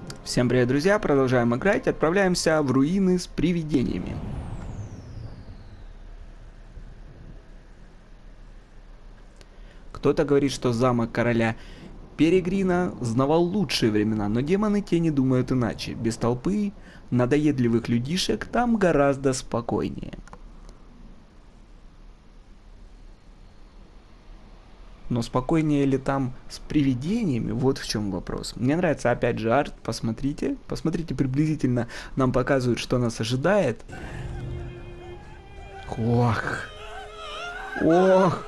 Всем привет, друзья! Продолжаем играть. Отправляемся в руины с привидениями. Кто-то говорит, что замок короля Перегрина знавал лучшие времена, но демоны те не думают иначе. Без толпы надоедливых людишек там гораздо спокойнее. Но спокойнее ли там с привидениями? Вот в чем вопрос. Мне нравится, опять же, арт. Посмотрите. Посмотрите приблизительно. Нам показывают, что нас ожидает. Ох. Ох.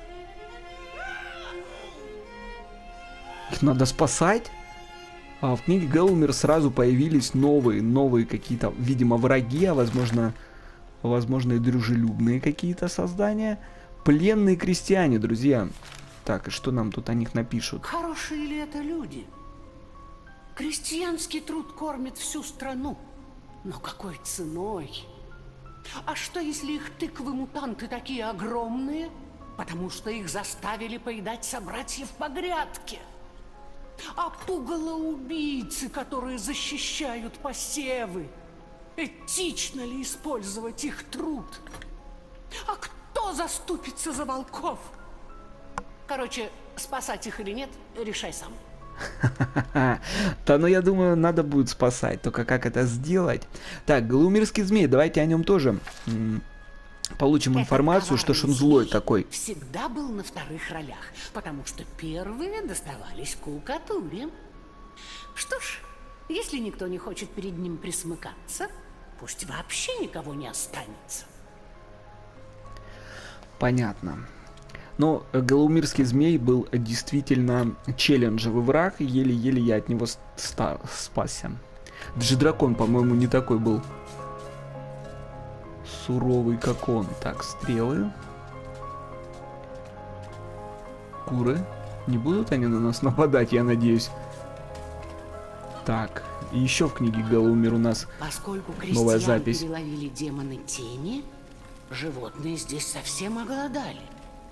Их надо спасать. А в книге Гэллумер сразу появились новые какие-то, видимо, враги, а возможно и дружелюбные какие-то создания. Пленные крестьяне, друзья. Так, и что нам тут о них напишут? Хорошие ли это люди? Крестьянский труд кормит всю страну. Но какой ценой? А что, если их тыквы-мутанты такие огромные, потому что их заставили поедать собратьев по грядке? А пугало-убийцы, которые защищают посевы, этично ли использовать их труд? А кто заступится за волков? Короче, спасать их или нет, решай сам. Да, ну я думаю, надо будет спасать. Только как это сделать? Так, Гэллумерский змей, давайте о нем тоже получим информацию, что ж он злой такой. Всегда был на вторых ролях, потому что первые доставались Кукатуре. Что ж, если никто не хочет перед ним присмыкаться, пусть вообще никого не останется. Понятно. Но Гэллумерский змей был действительно челленджевый враг, еле-еле я от него спасся. Даже дракон, по-моему, не такой был суровый, как он. Так, стрелы. Куры. Не будут они на нас нападать, я надеюсь. Так, и еще в книге Гэллумер у нас поскольку новая крестьян запись. переловили демоны тени, животные здесь совсем оголодали.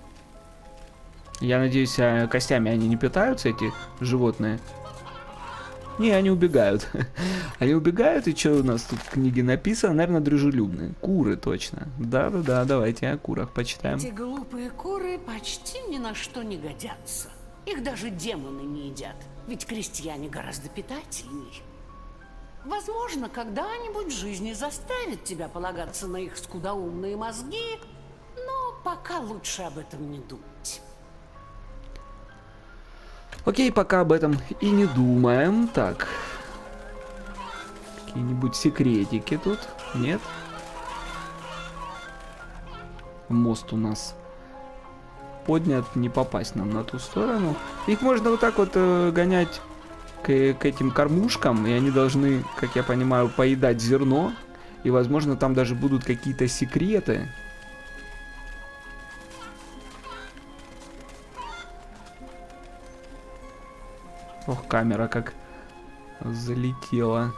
Я надеюсь, костями они не питаются, эти животные? Не, они убегают. Они убегают, и что у нас тут в книге написано? Наверное, дружелюбные. Куры, точно. Да-да-да, давайте о курах почитаем. Эти глупые куры почти ни на что не годятся. Их даже демоны не едят, ведь крестьяне гораздо питательней. Возможно, когда-нибудь жизнь заставит тебя полагаться на их скудоумные мозги, но пока лучше об этом не думать. Окей, пока об этом и не думаем. Так. Какие-нибудь секретики тут? Нет? Мост у нас поднят, не попасть нам на ту сторону. Их можно вот так вот гонять к этим кормушкам, и они должны, как я понимаю, поедать зерно. И, возможно, там даже будут какие-то секреты. Ох, камера как залетела.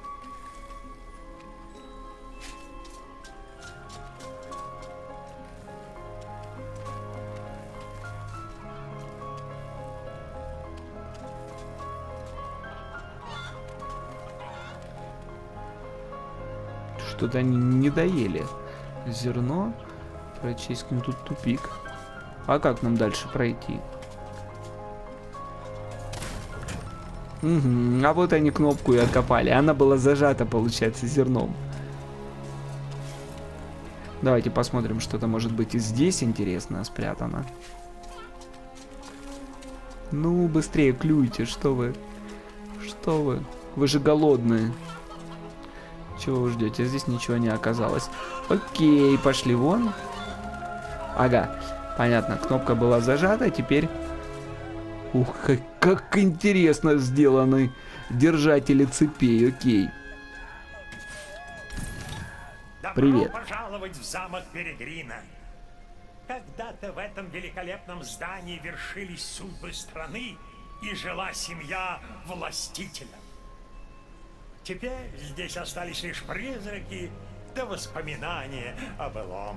Что-то они не доели. Зерно. Прочесть, ну тут тупик. А как нам дальше пройти? Угу. А вот они кнопку и откопали. Она была зажата, получается, зерном. Давайте посмотрим, что-то может быть и здесь интересно спрятано. Ну, быстрее клюйте, что вы? Что вы? Вы же голодные. Чего вы ждете? Здесь ничего не оказалось. Окей, пошли вон. Ага, понятно, кнопка была зажата, теперь... Ух, как интересно сделаны держатели цепей, окей. Привет. Добро пожаловать в замок Перегрина. Когда-то в этом великолепном здании вершились судьбы страны и жила семья властителя. Теперь здесь остались лишь призраки да воспоминания о былом.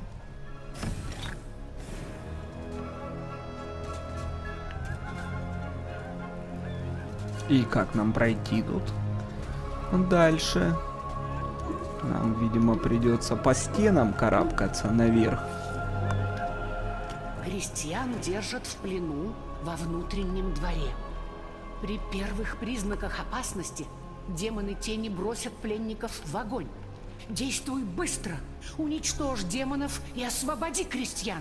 И как нам пройти тут? Дальше. Нам, видимо, придется по стенам карабкаться наверх. Крестьян держат в плену во внутреннем дворе. При первых признаках опасности демоны тени бросят пленников в огонь. Действуй быстро! Уничтожь демонов и освободи крестьян!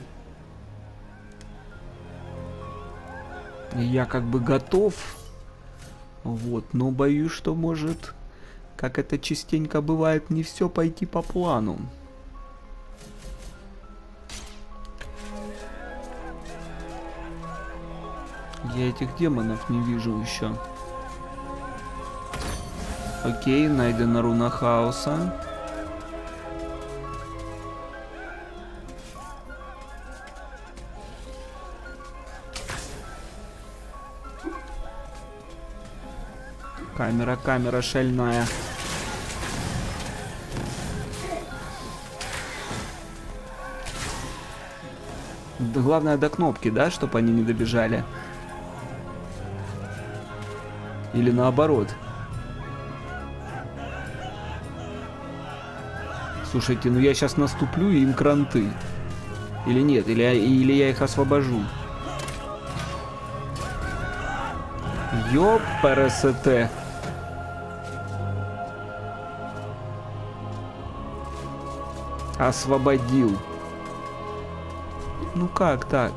Я как бы готов. Вот, но боюсь, что может, как это частенько бывает, не все пойти по плану. Я этих демонов не вижу еще. Окей, найдена руна хаоса. Камера шальная. Да, главное до кнопки, да, чтобы они не добежали. Или наоборот. Слушайте, ну я сейчас наступлю и им кранты. Или нет, или я их освобожу. Ёп, ПРСТ. Освободил. Ну как так?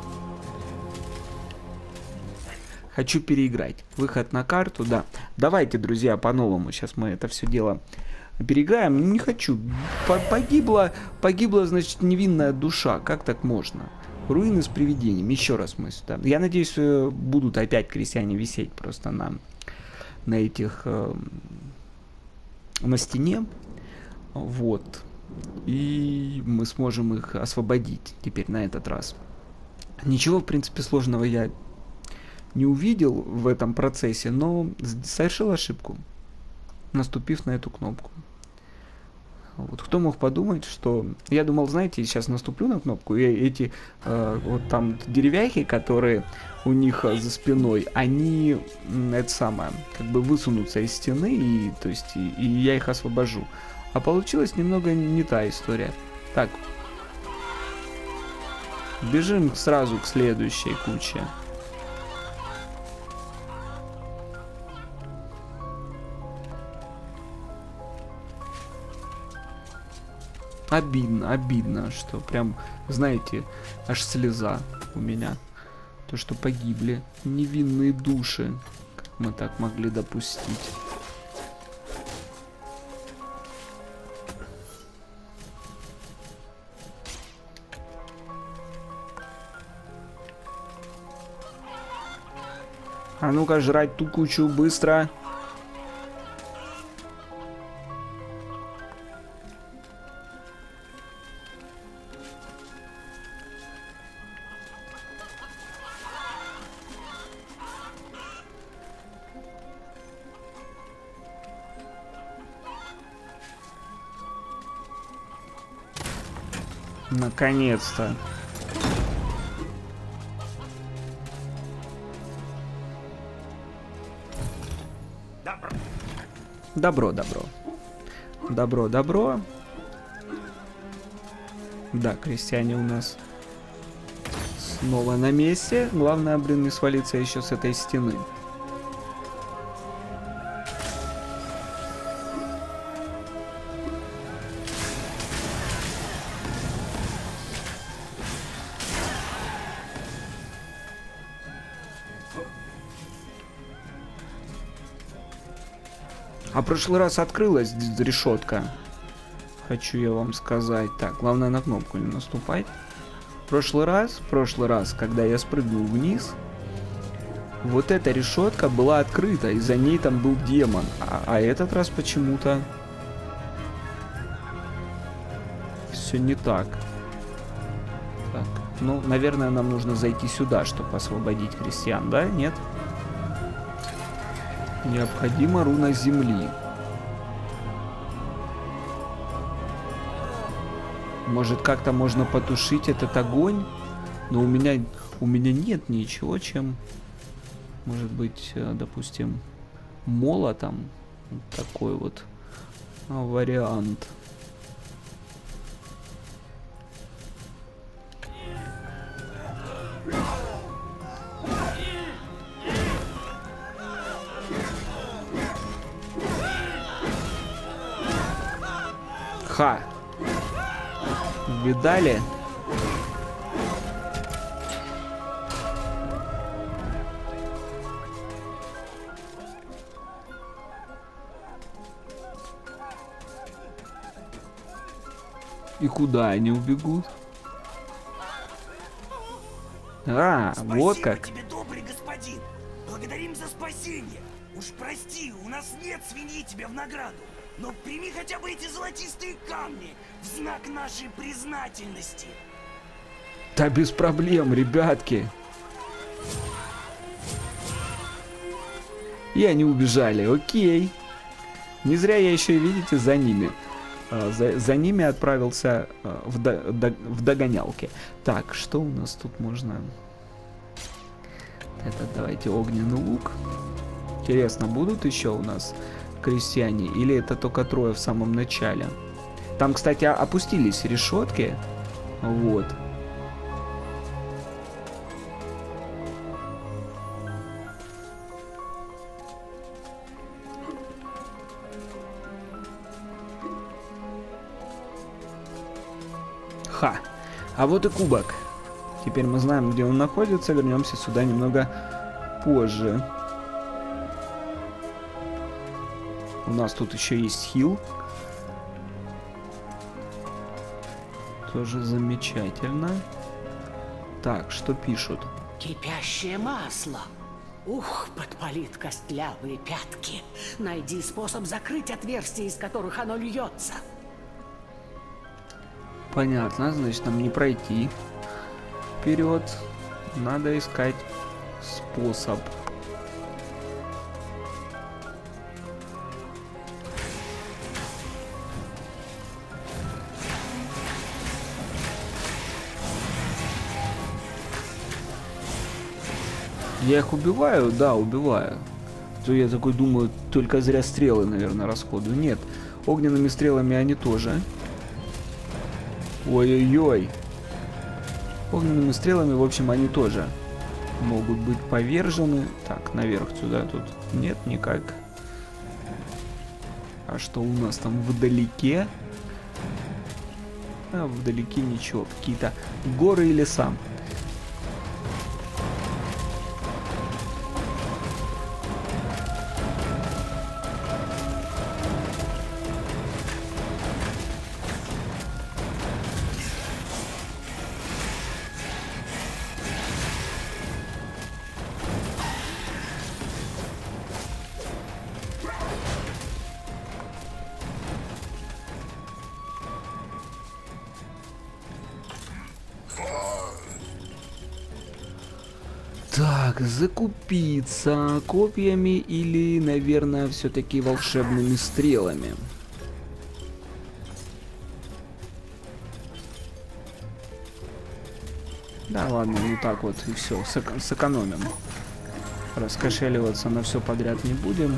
Хочу переиграть. Выход на карту, да. Давайте, друзья, по-новому. Сейчас мы это все дело переиграем. Не хочу. Погибла, значит, невинная душа. Как так можно? Руины с привидением. Еще раз мы сюда. Я надеюсь, будут опять крестьяне висеть просто на этих... на стене. Вот. И мы сможем их освободить теперь на этот раз. Ничего, в принципе, сложного я не увидел в этом процессе, но совершил ошибку, наступив на эту кнопку. Вот кто мог подумать, что... Я думал, знаете, сейчас наступлю на кнопку, и эти вот там деревяхи, которые у них за спиной, они, это самое, как бы высунутся из стены, и, то есть, и я их освобожу. А получилась немного не та история. Так. Бежим сразу к следующей куче. Обидно, что прям, знаете, аж слеза у меня. То, что погибли невинные души. Как мы так могли допустить? А ну-ка, жрать ту кучу быстро. Наконец-то. Добро. Да, крестьяне у нас снова на месте. Главное, блин, не свалиться еще с этой стены. А в прошлый раз открылась решетка. Хочу я вам сказать. Так, главное на кнопку не наступать. В прошлый раз, когда я спрыгнул вниз, вот эта решетка была открыта, и за ней там был демон. А этот раз почему-то все не так. Так, ну, наверное, нам нужно зайти сюда, чтобы освободить крестьян, да? Нет? Необходима руна земли. Может, как-то можно потушить этот огонь? Но у меня нет ничего, чем... Может быть, допустим, молотом? Вот такой вот вариант. Ха! Видали? И куда они убегут? Спасибо вот как. тебе, добрый господин. Благодарим за спасение. Уж прости, у нас нет свиньи тебе в награду. Но прими хотя бы эти золотистые камни в знак нашей признательности. Да без проблем, ребятки. И они убежали, окей. Не зря я еще, видите, за ними. За ними отправился в догонялки. Так, что у нас тут можно? Это давайте огненный лук. Интересно, будут еще у нас крестьяне? Или это только трое в самом начале? Там, кстати, опустились решетки. Вот. Ха. А вот и кубок. Теперь мы знаем, где он находится. Вернемся сюда немного позже. У нас тут еще есть хил. Тоже замечательно. Так, что пишут? Кипящее масло. Ух, подпалит костлявые пятки. Найди способ закрыть отверстия, из которых оно льется. Понятно, значит, нам не пройти вперед. Надо искать способ. Я их убиваю? Да, убиваю. То я такой думаю, только зря стрелы, наверное, расходую. Нет, огненными стрелами они тоже. Ой-ой-ой. Огненными стрелами, в общем, они тоже могут быть повержены. Так, наверх сюда тут нет никак. А что у нас там вдалеке? А, вдалеке ничего. Какие-то горы и леса. Так, закупиться копьями или, наверное, все-таки волшебными стрелами. Да ладно, ну так вот и все, сэкономим. Раскошеливаться на все подряд не будем.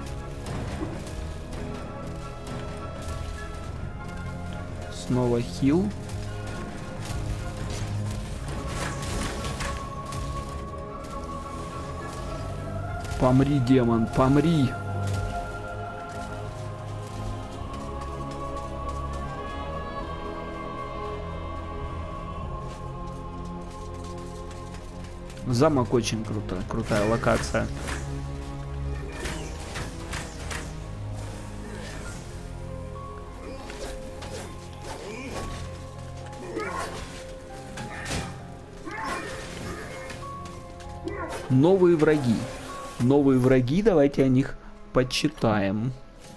Снова хил. Помри, демон, помри. Замок очень круто, крутая локация. Новые враги. Новые враги, давайте о них почитаем.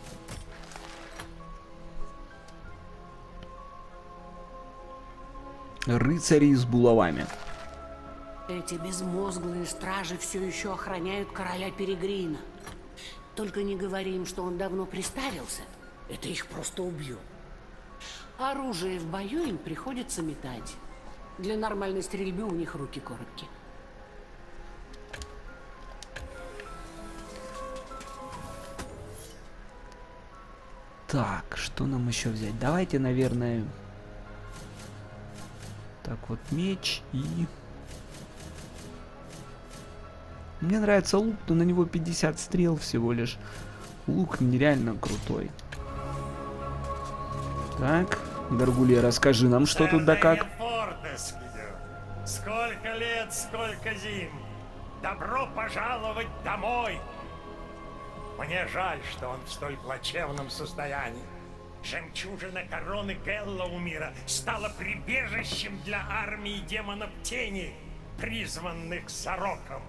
Рыцари с булавами. Эти безмозглые стражи все еще охраняют короля Перегрина. Только не говори им, что он давно приставился. Это их просто убьет. Оружие в бою им приходится метать. Для нормальной стрельбы у них руки короткие. Так, что нам еще взять? Давайте, наверное... Так, вот меч и... Мне нравится лук, но на него 50 стрел всего лишь. Лук нереально крутой. Так, Гаргулья, расскажи нам, что тут да как. Сколько лет, сколько зим. Добро пожаловать домой. Мне жаль, что он в столь плачевном состоянии. Жемчужина короны Геллаумира стала прибежищем для армии демонов тени, призванных Сороком.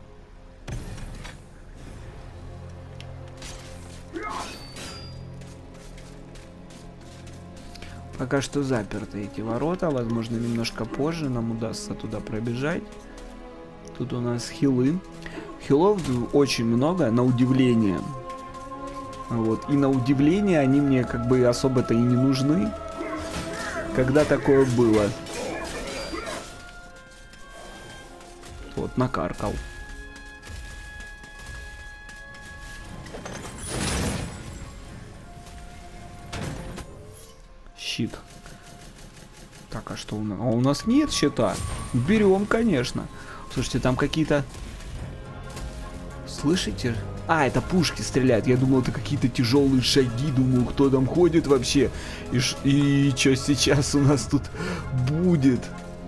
Пока что заперты эти ворота. Возможно, немножко позже нам удастся туда пробежать. Тут у нас хилы. Хилов очень много, на удивление. Вот. И на удивление они мне как бы особо-то и не нужны. Когда такое было. Вот, накаркал. Щит. Так, а что у нас? А у нас нет щита. Берем, конечно. Слушайте, там какие-то... Слышите? А, это пушки стреляют. Я думал, это какие-то тяжелые шаги. Думаю, кто там ходит вообще. И что сейчас у нас тут будет?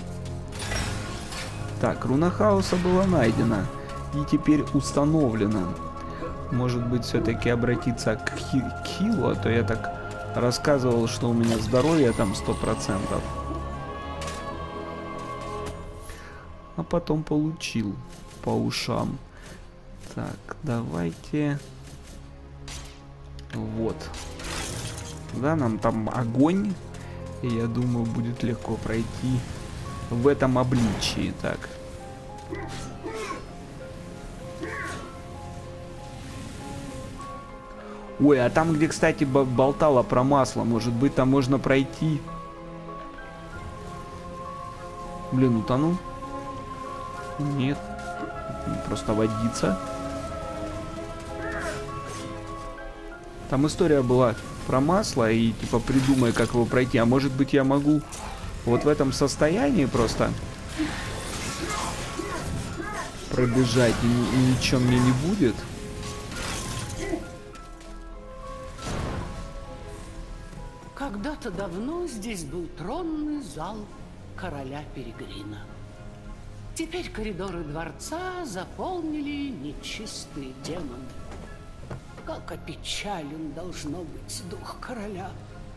Так, руна хаоса была найдена. И теперь установлена. Может быть, все-таки обратиться к хилу, а то я так... рассказывал, что у меня здоровье там 100%. А потом получил по ушам. Так, давайте... Вот. Да, нам там огонь. И я думаю, будет легко пройти в этом обличии. Так. Ой, а там, где, кстати, болтала про масло, может быть, там можно пройти. Блин, утонул? Нет. Просто водиться. Там история была про масло, и типа придумай, как его пройти. А может быть, я могу вот в этом состоянии просто пробежать, и ничего мне не будет. Когда-то давно здесь был тронный зал короля Перегрина. Теперь коридоры дворца заполнили нечистые демоны. Как опечален должно быть дух короля.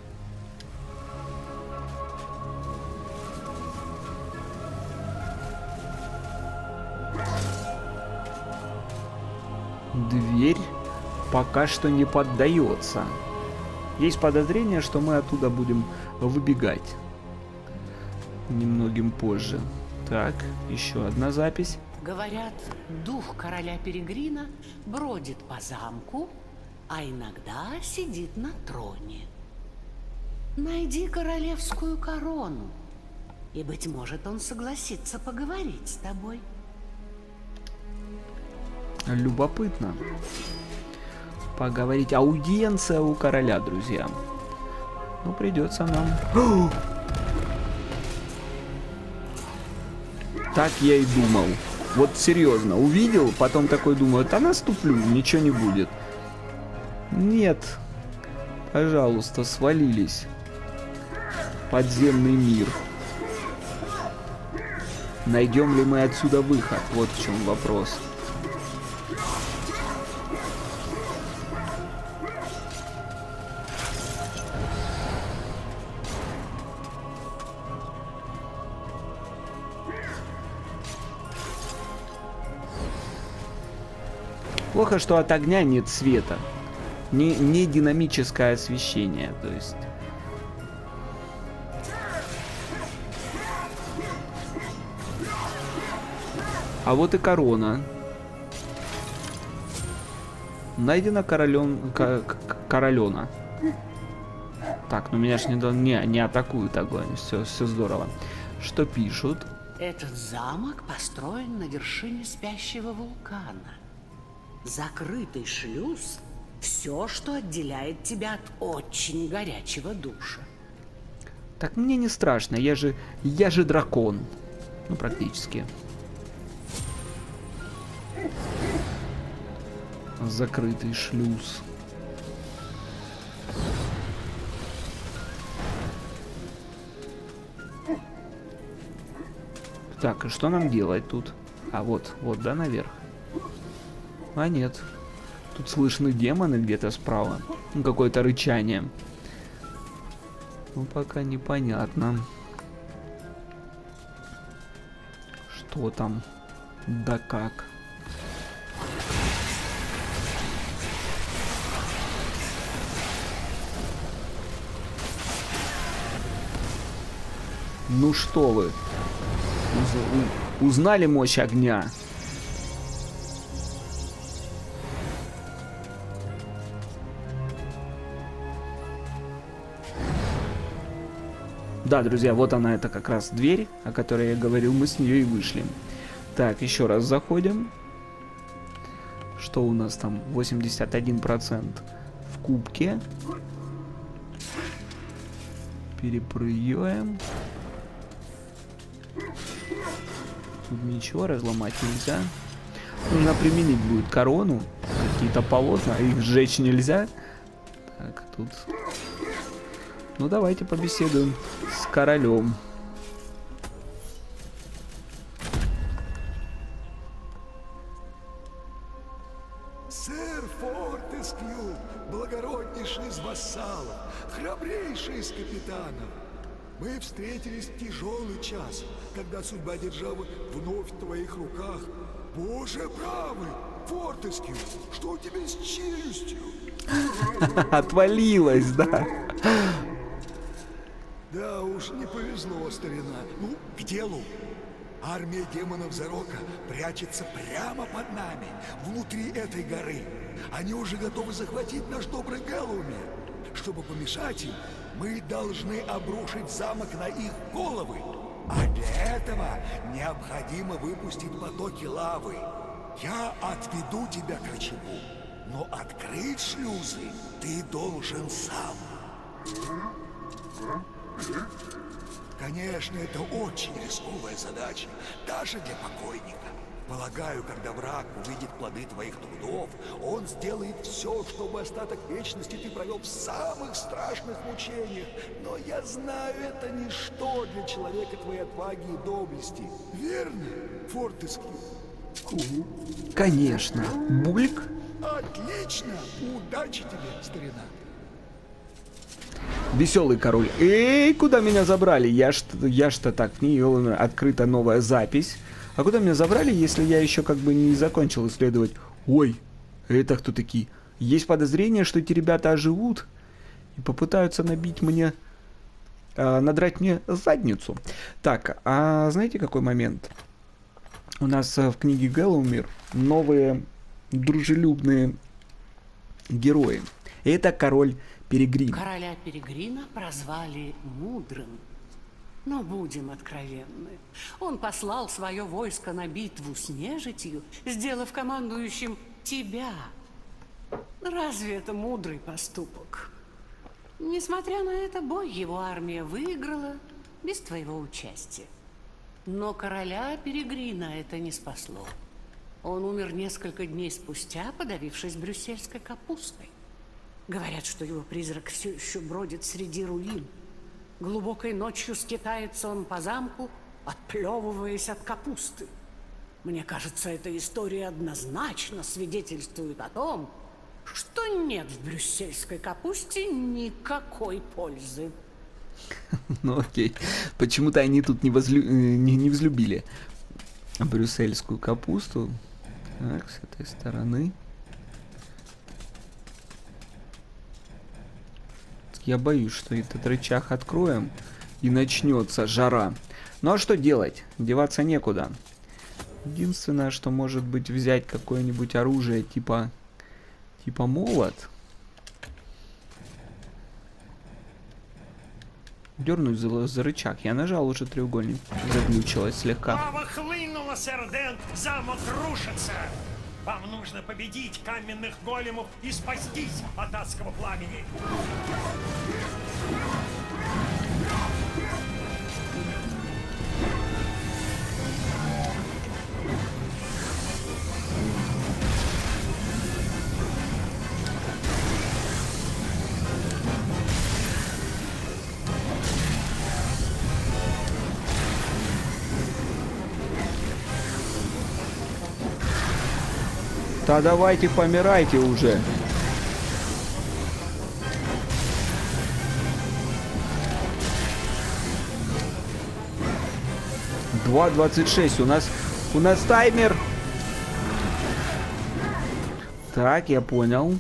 Дверь пока что не поддается. Есть подозрение, что мы оттуда будем выбегать немногим позже. Так, еще одна запись. Говорят, дух короля Перегрина бродит по замку, а иногда сидит на троне. Найди королевскую корону, и, быть может, он согласится поговорить с тобой. Любопытно. Поговорить. Аудиенция у короля, друзья. Ну, придется нам... Так я и думал. Вот серьезно, увидел, потом такой думаю, да наступлю, ничего не будет. Нет. Пожалуйста, свалились. Подземный мир. Найдем ли мы отсюда выход? Вот в чем вопрос. Плохо, что от огня нет света. Не динамическое освещение, то есть. А вот и корона. Найдена королена. Так, ну меня ж не атакуют огонь. Все здорово. Что пишут? Этот замок построен на вершине спящего вулкана. Закрытый шлюз Все, что отделяет тебя от очень горячего душа. Так мне не страшно, я же дракон. Ну, практически. Закрытый шлюз. Так, и что нам делать тут? А вот, да, наверх. А нет. Тут слышны демоны где-то справа. Ну, какое-то рычание. Ну, пока непонятно. Что там? Да как? Ну что вы? Узнали мощь огня? Да, друзья, вот она, это как раз дверь, о которой я говорил, мы с нее и вышли. Так, еще раз заходим. Что у нас там? 81% в кубке. Перепрыгаем. Тут ничего разломать нельзя. Нужно применить будет корону. Какие-то полотна, их сжечь нельзя. Так, тут... Ну, давайте побеседуем с королем. Сэр Фортескью, благороднейший из вассалов, храбрейший из капитанов. Мы встретились в тяжелый час, когда судьба державы вновь в твоих руках. Боже правый, Фортескью, что у тебя с челюстью? Отвалилась, да? Да уж, не повезло, старина. Ну, к делу. Армия демонов Зарока прячется прямо под нами, внутри этой горы. Они уже готовы захватить наш добрый Гэллоумир. Чтобы помешать им, мы должны обрушить замок на их головы. А для этого необходимо выпустить потоки лавы. Я отведу тебя к рычагу, но открыть шлюзы ты должен сам. Конечно, это очень рисковая задача, даже для покойника. Полагаю, когда враг увидит плоды твоих трудов, он сделает все, чтобы остаток вечности ты провел в самых страшных мучениях. Но я знаю, это ничто для человека твоей отваги и доблести. Верно, Фортескью? Конечно. Бульк. Отлично! Удачи тебе, старина! Веселый король. Эй, куда меня забрали? Я что так, в нее открыта новая запись. А куда меня забрали, если я еще как бы не закончил исследовать? Ой, это кто такие? Есть подозрение, что эти ребята оживут и попытаются надрать мне задницу. Так, а знаете какой момент? У нас в книге Гэллоумир новые дружелюбные герои. Это король Перегрин. Короля Перегрина прозвали Мудрым. Но будем откровенны. Он послал свое войско на битву с нежитью, сделав командующим тебя. Разве это мудрый поступок? Несмотря на это, бой его армия выиграла без твоего участия. Но короля Перегрина это не спасло. Он умер несколько дней спустя, подавившись брюссельской капустой. Говорят, что его призрак все еще бродит среди руин. Глубокой ночью скитается он по замку, отплевываясь от капусты. Мне кажется, эта история однозначно свидетельствует о том, что нет в брюссельской капусте никакой пользы. Ну окей. Почему-то они тут не взлюбили брюссельскую капусту. Так, с этой стороны. Я боюсь, что этот рычаг откроем и начнется жара. Ну а что делать? Деваться некуда. Единственное, что может быть, взять какое-нибудь оружие типа молот. Дернуть за рычаг. Я нажал уже треугольник. Заглючилось слегка. Лава хлынула, сэр Дэн, замок рушится. Вам нужно победить каменных големов и спастись от адского пламени. Да давайте помирайте уже. Два 26. У нас таймер. Так, я понял.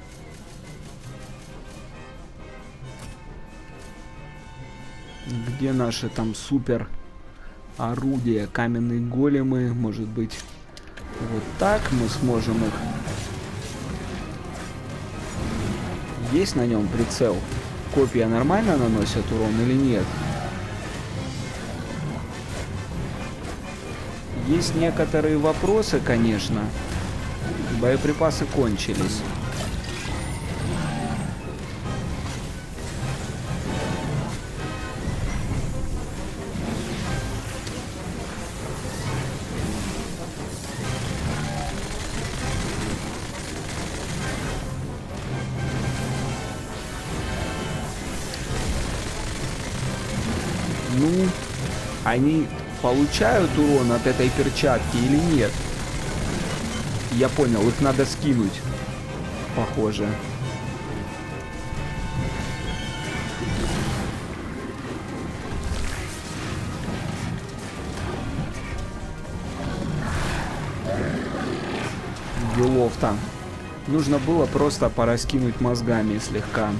Где наши там супер орудия? Каменные големы, может быть. Вот так мы сможем их. Есть на нем прицел? Копья нормально наносят урон или нет? Есть некоторые вопросы, конечно. Боеприпасы кончились. Ну, они получают урон от этой перчатки или нет? Я понял, их надо скинуть. Похоже. Делов-то. Нужно было просто пораскинуть мозгами слегка.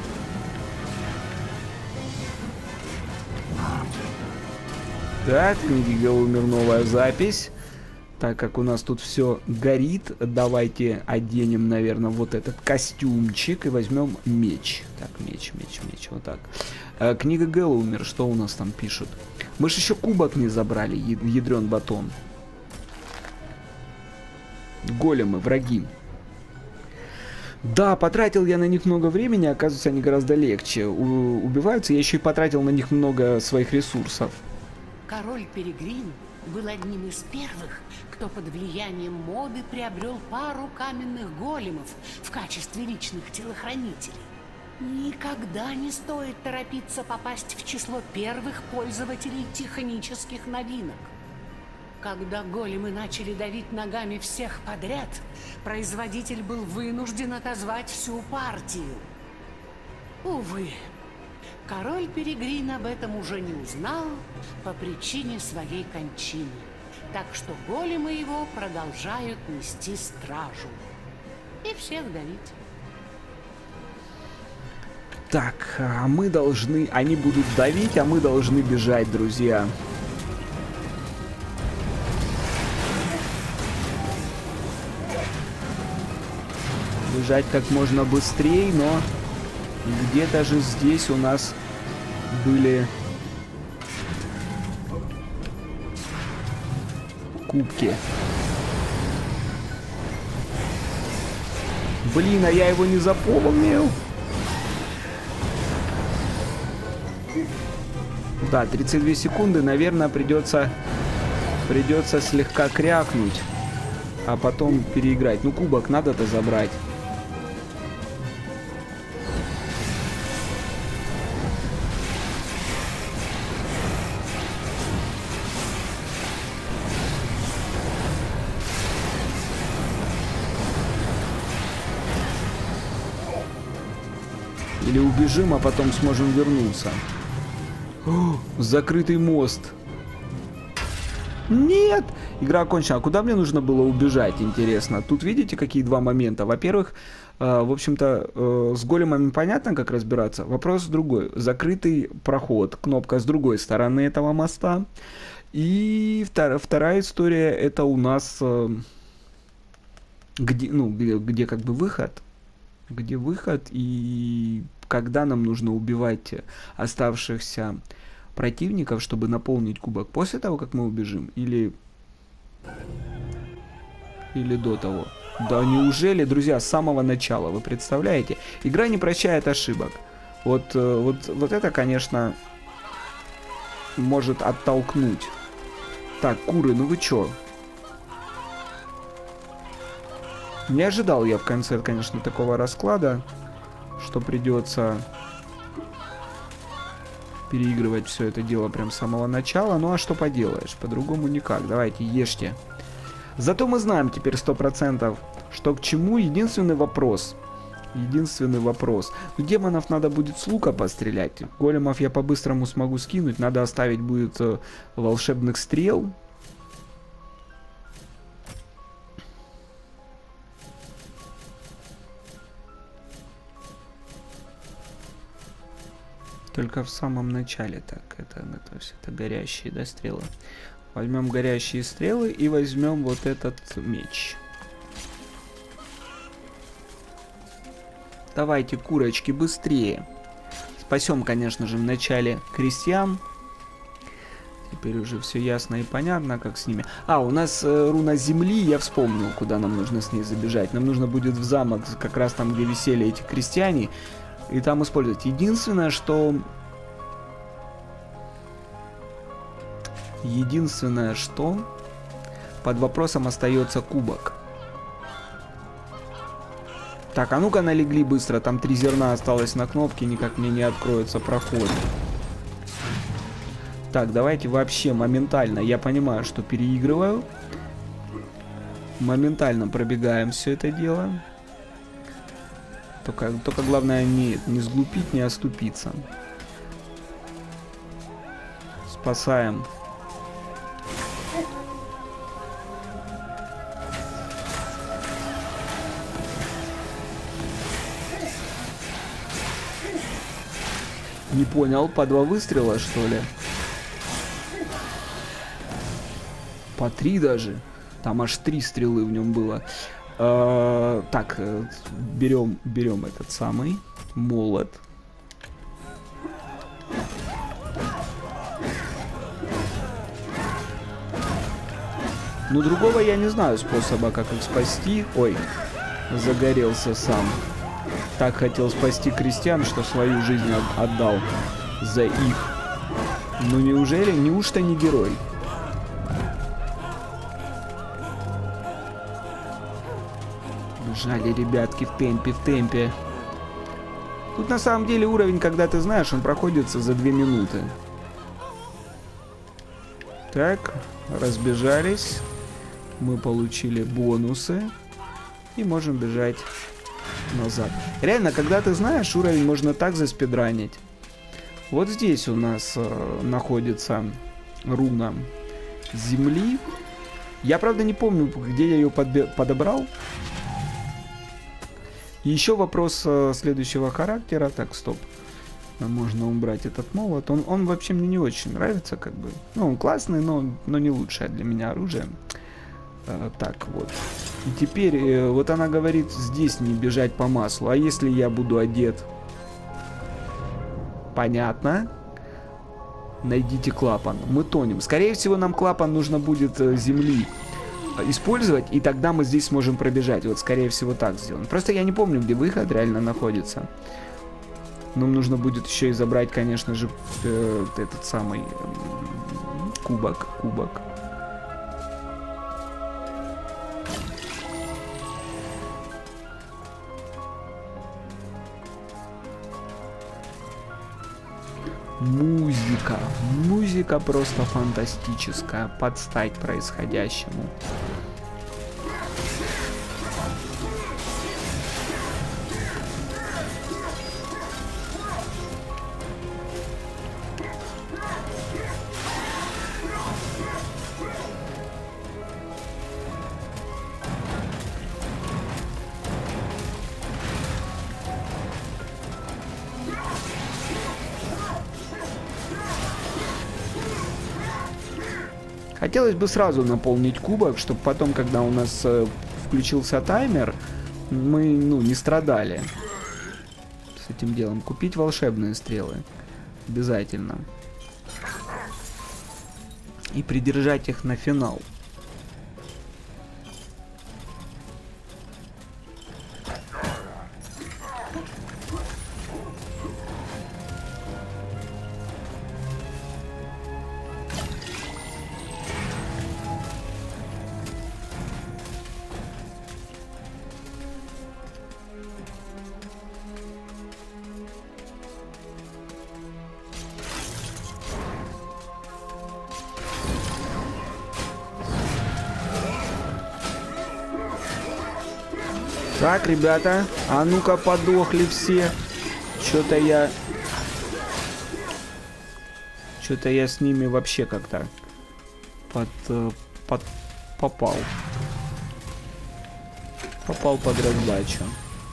Так, книги Гэллумер, новая запись. Так как у нас тут все горит, давайте оденем, наверное, вот этот костюмчик и возьмем меч. Так, меч, вот так. Книга Гэллумер, что у нас там пишут? Мы же еще кубок не забрали, ядрен батон. Големы, враги. Да, потратил я на них много времени, оказывается, они гораздо легче убиваются. Я еще и потратил на них много своих ресурсов. Король Перегрин был одним из первых, кто под влиянием моды приобрел пару каменных големов в качестве личных телохранителей. Никогда не стоит торопиться попасть в число первых пользователей тихонических новинок. Когда големы начали давить ногами всех подряд, производитель был вынужден отозвать всю партию. Увы, король Перегрин об этом уже не узнал по причине своей кончины. Так что големы его продолжают нести стражу и всех давить. Так, а мы должны... Они будут давить, а мы должны бежать, друзья. Бежать как можно быстрее, но где-то же здесь у нас были кубки. Блин, а я его не запомнил. Да, 32 секунды, наверное, придется слегка крякнуть, а потом переиграть. Ну, кубок надо-то забрать. Или убежим, а потом сможем вернуться. О, закрытый мост. Нет! Игра окончена. А куда мне нужно было убежать, интересно? Тут видите, какие два момента. Во-первых, в общем-то, с големами понятно, как разбираться. Вопрос другой. Закрытый проход. Кнопка с другой стороны этого моста. И вторая история, это у нас... где как бы выход. Где выход и когда нам нужно убивать оставшихся противников, чтобы наполнить кубок, после того, как мы убежим, или до того. Да неужели, друзья, с самого начала, вы представляете? Игра не прощает ошибок. Вот это, конечно, может оттолкнуть. Так, куры, ну вы чё? Не ожидал я в конце, конечно, такого расклада, что придется переигрывать все это дело прям с самого начала. Ну а что поделаешь, по-другому никак. Давайте, ешьте. Зато мы знаем теперь 100%, что к чему. Единственный вопрос. Ну, демонов надо будет с лука пострелять. Големов я по-быстрому смогу скинуть. Надо оставить будет волшебных стрел. Только в самом начале. Так, это горящие, да, стрелы. Возьмем горящие стрелы и возьмем вот этот меч. Давайте, курочки, быстрее. Спасем, конечно же, вначале крестьян. Теперь уже все ясно и понятно, как с ними. А, у нас руна земли, я вспомнил, куда нам нужно с ней забежать. Нам нужно будет в замок, как раз там, где висели эти крестьяне, и там использовать. Единственное, что под вопросом остается кубок. Так, а ну-ка налегли быстро. Там 3 зерна осталось на кнопке. Никак мне не откроется проход. Так, давайте вообще моментально. Я понимаю, что переигрываю. Моментально пробегаем все это дело. Только главное не сглупить, не оступиться. Спасаем. Не понял, по 2 выстрела, что ли? По 3 даже. Там аж 3 стрелы в нем было. Так, берем этот самый молот. Ну, другого я не знаю способа, как их спасти. Ой, загорелся сам. Так хотел спасти крестьян, что свою жизнь отдал за их. Ну неужели? Неужто не герой? Бежали ребятки в темпе. Тут на самом деле уровень, когда ты знаешь, он проходится за 2 минуты. Так, разбежались. Мы получили бонусы. И можем бежать назад. Реально, когда ты знаешь, уровень можно так заспидранить. Вот здесь у нас находится руна земли. Я, правда, не помню, где я ее подобрал. И еще вопрос следующего характера. Так, стоп. Можно убрать этот молот. Он вообще мне не очень нравится, как бы. Ну, он классный, но не лучшее для меня оружие. Так, вот. И теперь, вот она говорит, здесь не бежать по маслу. А если я буду одет? Понятно. Найдите клапан. Мы тонем. Скорее всего, нам клапан нужно будет земли использовать, и тогда мы здесь сможем пробежать. Вот, скорее всего, так сделано. Просто я не помню, где выход реально находится. Нам нужно будет еще и забрать, конечно же, этот самый кубок. Музыка просто фантастическая, под стать происходящему. Хотелось бы сразу наполнить кубок, чтобы потом, когда у нас включился таймер, мы, не страдали с этим делом. Купить волшебные стрелы. Обязательно. И придержать их на финал. Так, ребята, а ну-ка подохли все. Что-то я с ними вообще как-то попал. Попал под раздачу.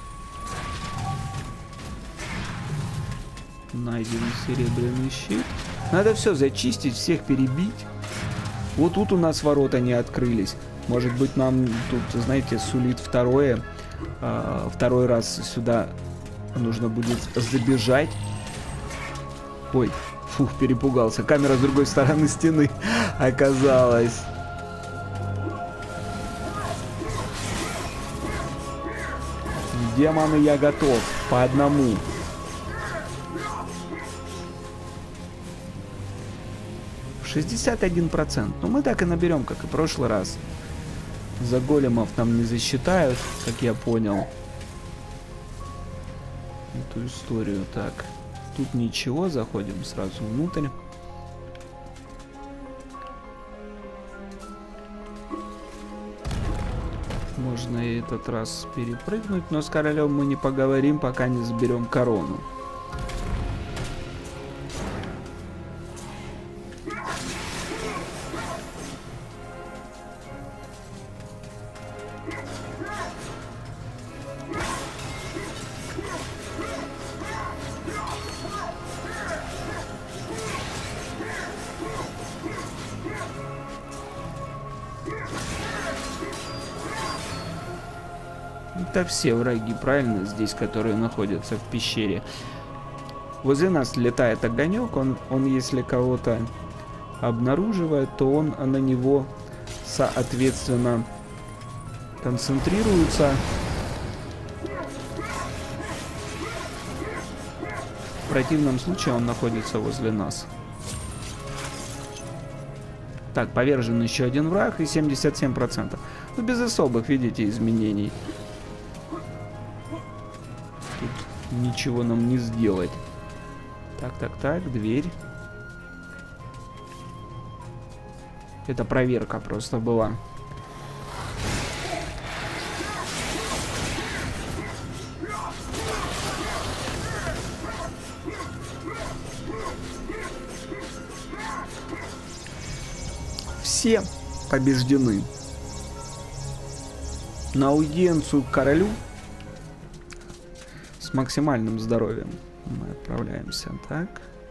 Найден серебряный щит. Надо все зачистить, всех перебить. Вот тут у нас ворота не открылись. Может быть, нам тут, знаете, сулит второй раз сюда нужно будет забежать. Ой, фух, перепугался. Камера с другой стороны стены оказалась. Демоны, я готов. По одному. %61%. Ну, мы так и наберем, как и в прошлый раз. За големов нам не засчитают, как я понял. Эту историю. Так. Тут ничего. Заходим сразу внутрь. Можно и этот раз перепрыгнуть, но с королем мы не поговорим, пока не заберем корону. Это все враги, правильно, здесь, которые находятся в пещере. Возле нас летает огонек, он если кого-то обнаруживает, то он на него, соответственно, концентрируется. В противном случае он находится возле нас. Так, повержен еще один враг и 77%. Ну, без особых, видите, изменений. Тут ничего нам не сделать. Так, дверь. Это проверка просто была. Все побеждены. На аудиенцию к королю с максимальным здоровьем мы отправляемся. Так.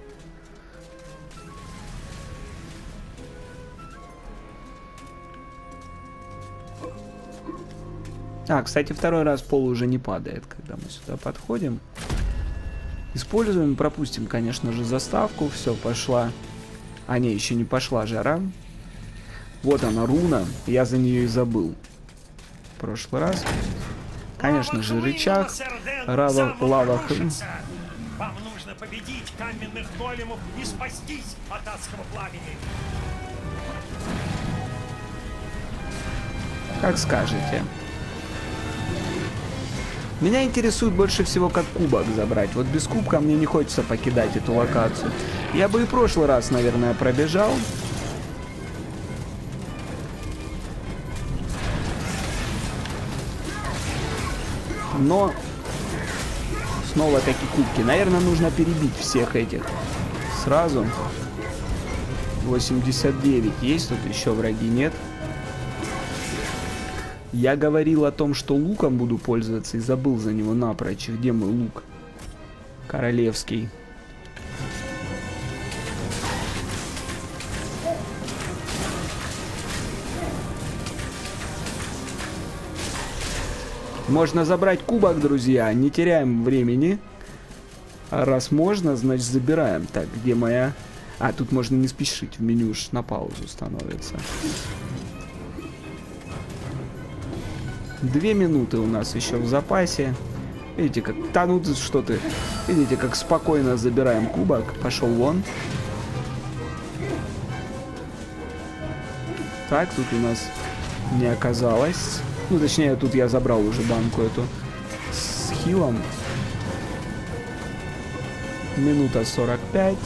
Кстати, второй раз пол уже не падает, когда мы сюда подходим. Используем, пропустим, конечно же, заставку. Все, пошла. Не, еще не пошла жара. Вот она, руна. Я за нее и забыл. В прошлый раз. Конечно же, рычаг. Лава хрен. Вам нужно победить каменных големов и спастись от адского пламени. Как скажете. Меня интересует больше всего, как кубок забрать. Вот без кубка мне не хочется покидать эту локацию. Я бы и в прошлый раз, наверное, пробежал. Но снова таки кубки. Наверное, нужно перебить всех этих сразу. 89. Есть тут еще враги? Нет. Я говорил о том, что луком буду пользоваться и забыл за него напрочь. Где мой лук? Королевский. Можно забрать кубок, друзья. Не теряем времени. А раз можно, значит забираем. Так, где моя... тут можно не спешить. В меню уж на паузу становится. 2 минуты у нас еще в запасе. Видите, как... ну ты что ты. Видите, как спокойно забираем кубок. Пошел вон. Так, тут у нас не оказалось. Ну, точнее, тут я забрал уже банку эту с хилом. Минута 45.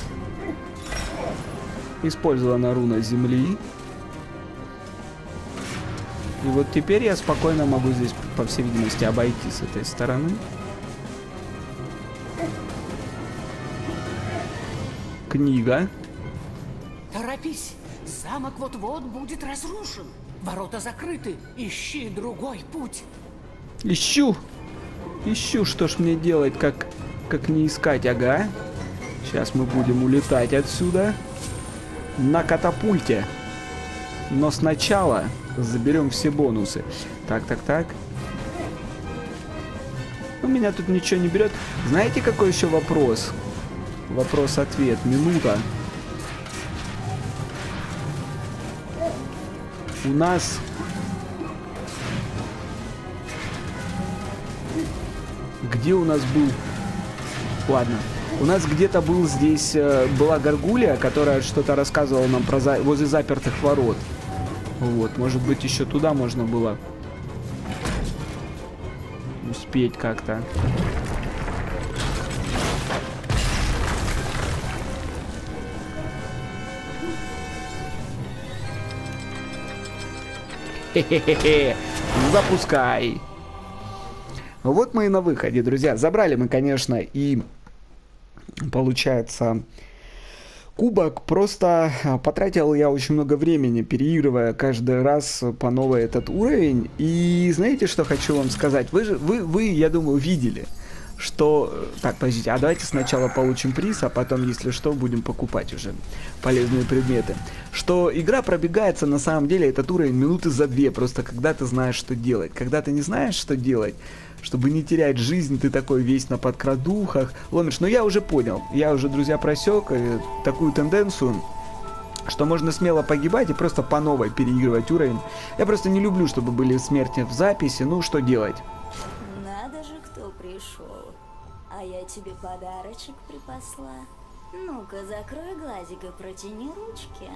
Использована руна земли. И вот теперь я спокойно могу здесь, по всей видимости, обойти с этой стороны. Книга. Торопись, замок вот-вот будет разрушен. Ворота закрыты, ищи другой путь. Ищу, что ж мне делать, как не искать, ага. Сейчас мы будем улетать отсюда на катапульте. Но сначала заберем все бонусы. Так. У меня тут ничего не берет. Знаете, какой еще вопрос? Вопрос-ответ. Минута. У нас... Где у нас был... Ладно. У нас где-то был здесь... была горгулья, которая что-то рассказывала нам про возле запертых ворот. Вот. Может быть, еще туда можно было успеть как-то. Хе-хе-хе. Запускай. Вот мы и на выходе, друзья. Забрали мы, конечно, и получается кубок. Просто потратил я очень много времени, переигрывая каждый раз по новой этот уровень. И знаете, что хочу вам сказать? Вы, я думаю, видели, что... Так, подождите, а давайте сначала получим приз, а потом, если что, будем покупать уже полезные предметы. Что игра пробегается, на самом деле, этот уровень минуты за 2, просто когда ты знаешь, что делать. Когда ты не знаешь, что делать, чтобы не терять жизнь, ты такой весь на подкрадухах, ломишь. Но я уже понял, я уже, друзья, просек такую тенденцию, что можно смело погибать и просто по новой переигрывать уровень. Я просто не люблю, чтобы были смерти в записи, ну что делать? Надо же, кто пришел. А я тебе подарочек припасла. Ну-ка, закрой глазик и протяни ручки.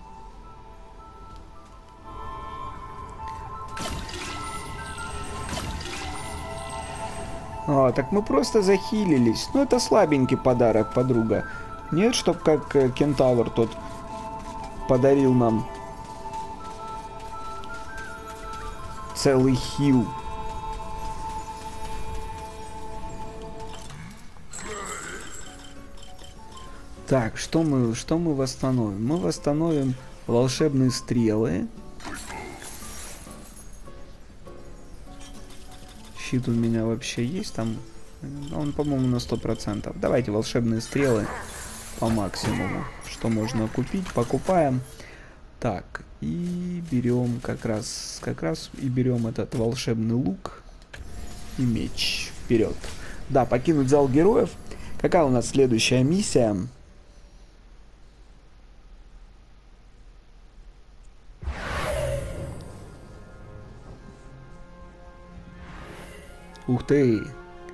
А, так мы просто захилились. Ну, это слабенький подарок, подруга. Нет, чтоб как кентавр тот подарил нам целый хил. Так, что мы восстановим? Мы восстановим волшебные стрелы. Щит у меня вообще есть там. Он, по-моему, на 100%. Давайте волшебные стрелы по максимуму. Что можно купить, покупаем. Так, и берем как раз и берем этот волшебный лук и меч. Вперед. Да, покинуть зал героев. Какая у нас следующая миссия? Ух ты!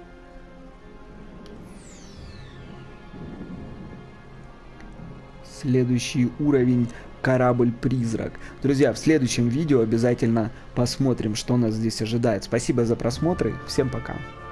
Следующий уровень — корабль-призрак. Друзья, в следующем видео обязательно посмотрим, что нас здесь ожидает. Спасибо за просмотры. Всем пока.